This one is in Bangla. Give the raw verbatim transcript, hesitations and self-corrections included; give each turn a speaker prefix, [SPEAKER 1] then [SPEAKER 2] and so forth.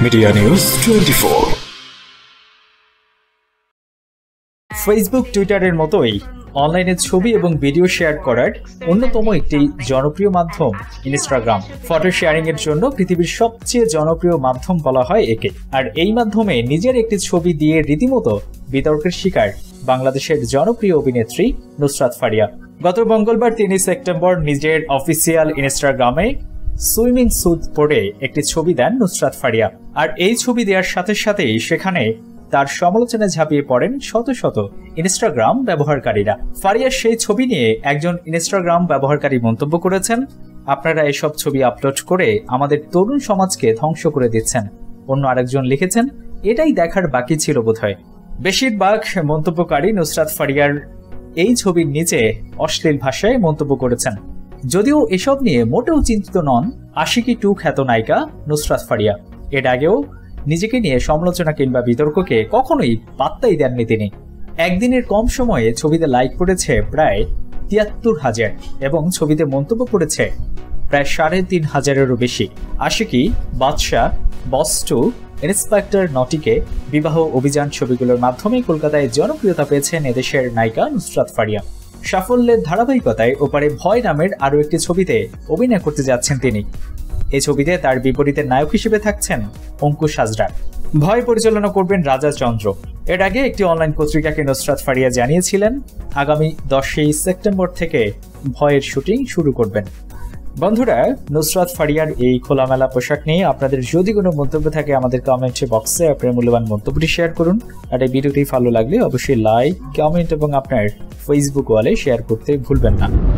[SPEAKER 1] Media news twenty four.
[SPEAKER 2] Facebook টুইটারের মতোই অনলাইনে ছবি এবং ভিডিও শেয়ার করার অন্যতম একটি জনপ্রিয় মাধ্যম ইনস্টাগ্রাম। ফটো শেয়ারিং এর জন্য পৃথিবীর সবচেয়ে জনপ্রিয় মাধ্যম বলা হয় একে। আর এই মাধ্যমে নিজের একটি ছবি দিয়ে রীতিমতো বিতর্কের শিকার বাংলাদেশের জনপ্রিয় অভিনেত্রী নুসরাত ফারিয়া। গত মঙ্গলবার তিনই সেপ্টেম্বর নিজের অফিসিয়াল ইনস্টাগ্রামে সুইমিং স্যুট পরে একটি ছবি দেন নুসরাত ফারিয়া। আর এই ছবি দেওয়ার সাথে সাথেই সেখানে তার সমালোচনায় ঝাঁপিয়ে পড়েন শত শত ইনস্টাগ্রাম ব্যবহারকারীরা। ফারিয়ার সেই ছবি নিয়ে একজন ইনস্টাগ্রাম ব্যবহারকারী মন্তব্য করেছেন, আপনারা এসব ছবি আপলোড করে আমাদের তরুণ সমাজকে ধ্বংস করে দিচ্ছেন। অন্য আরেকজন লিখেছেন, এটাই দেখার বাকি ছিল বোধহয়। বেশিরভাগ মন্তব্যকারী নুসরাত ফারিয়ার এই ছবির নিচে অশ্লীল ভাষায় মন্তব্য করেছেন। যদিও এসব নিয়ে মোটেও চিন্তিত নন আশিকি টু খ্যাত নায়িকা নুসরাত ফারিয়া। এর আগেও নিজেকে নিয়ে সমালোচনা কিংবা বিতর্ককে কখনোই পাত্তাই দেননি তিনি। একদিনের কম সময়ে ছবিতে লাইক পড়েছে প্রায় তিয়াত্তর হাজার এবং ছবিতে মন্তব্য করেছে প্রায় সাড়ে তিন হাজারেরও বেশি। Aashiqui, Badshah, Boss two, inspector নটিকে বিবাহ অভিযান ছবিগুলোর মাধ্যমে কলকাতায় জনপ্রিয়তা পেয়েছেন এদেশের নায়িকা নুসরাত ফারিয়া। সাফল্যের ধারাবাহিকতায় ওপারে ভয় নামের আরও একটি ছবিতে অভিনয় করতে যাচ্ছেন তিনি। এই ছবিতে তার বিপরীতে নায়ক হিসেবে থাকছেন অঙ্কুশ হাজরা। ভয় পরিচালনা করবেন রাজা চন্দ্র। এর আগে একটি অনলাইন পত্রিকাকে নুসরাত ফারিয়া জানিয়েছিলেন আগামী দশই সেপ্টেম্বর থেকে ভয়ের শুটিং শুরু করবেন। বন্ধুরা, নুসরাত ফারিয়ার এই খোলামেলা পোশাক নিয়ে আপনাদের যদি কোনো মন্তব্য থাকে আমাদের কমেন্ট বক্সে আপনার মূল্যবান মন্তব্যটি শেয়ার করুন। আর এই ভিডিওটি ভালো লাগলে অবশ্যই লাইক, কমেন্ট এবং আপনার ফেসবুক ওয়ালে শেয়ার করতে ভুলবেন না।